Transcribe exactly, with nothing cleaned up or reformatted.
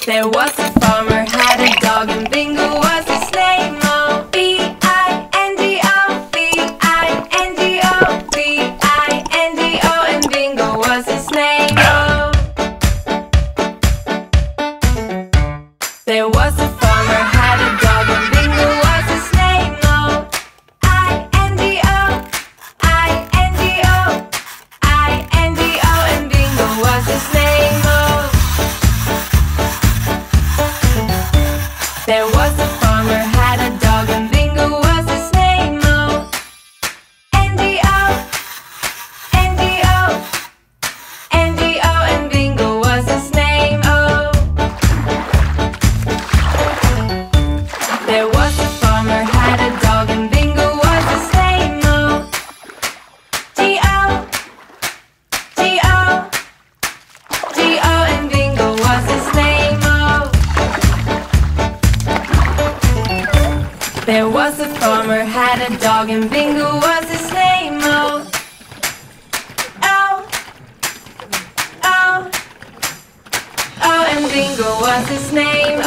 There was a farmer, had a dog, and Bingo was his name. Oh, B I N G O, B I N G O, B I N G O, and Bingo was his name. Oh, there was a farmer, had a dog, and Bingo was his name. Oh, I N G O, I N G O, I N G O, and Bingo was his name. Oh, there was a farmer, had a dog, and Bingo was his name. Oh, N G O, N G O, N G O, and Bingo was his name. Oh, there was a farmer, had a dog, and Bingo was his name. Oh, G O, G O, G O, and Bingo was his name. Oh, there was a farmer, had a dog, and Bingo was his name. Oh, oh, oh, oh, and Bingo was his name.